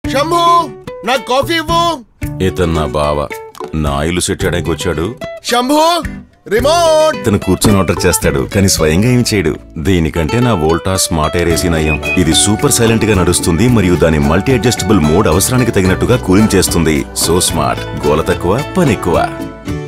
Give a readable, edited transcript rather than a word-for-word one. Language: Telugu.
శంభు నా కాఫీ ఇవ్వు. ఇతను నా బావ, నా ఇల్లు సెట్ చేయడానికి వచ్చాడు. శంభు రిమోట్. ఇతను కూర్చొని ఆర్డర్ చేస్తాడు కానీ స్వయంగా ఏమి చేయడు. దీనికంటే నా వోల్టాస్ స్మార్ట్ ఎయిర్ ఏసీ నయం. ఇది సూపర్ సైలెంట్ గా నడుస్తుంది మరియు దాని మల్టీ అడ్జస్టబుల్ మోడ్ అవసరానికి తగినట్టుగా కూలింగ్ చేస్తుంది. సో స్మార్ట్, గోల తక్కువ, పని ఎక్కువ.